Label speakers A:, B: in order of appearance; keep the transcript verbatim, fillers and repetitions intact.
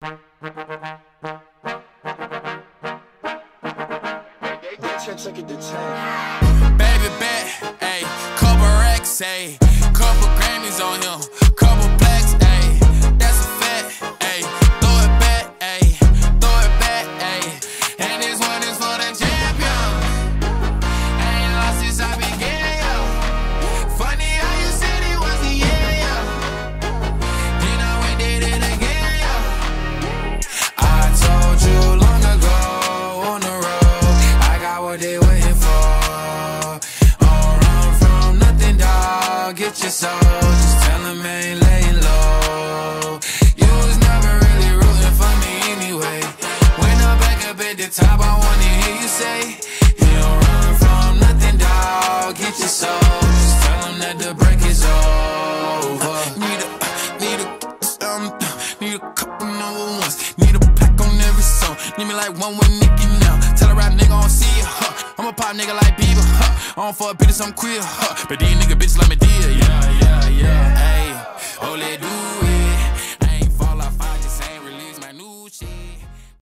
A: Baby bet, ayy, couple racks, ayy, couple Grammys on him, couple plaques, ayy, that's a fact, ayy, throw it back, ayy, throw it back, ayy, and this one is for the champion. Ain't lost since I began, yo. Funny how you said it was the year, yo. Then I went did it again, yo. I told you long ago on the road, I got what they waiting for. Get your soul, just tell him I ain't laying low. You was never really rooting for me anyway. When I'm back up at the top, I wanna hear you say, you don't run from nothing, dawg. Get your soul, just tell him that the break is over. Need a, need a, um, need a couple number ones. Need a pack on every song. Need me like one with Nicki now. Tell a rap nigga I don't see it, huh. I'm a pop nigga like Bieber, huh. I don't fuck bitches, I'm queer, huh. But these nigga bitches like me.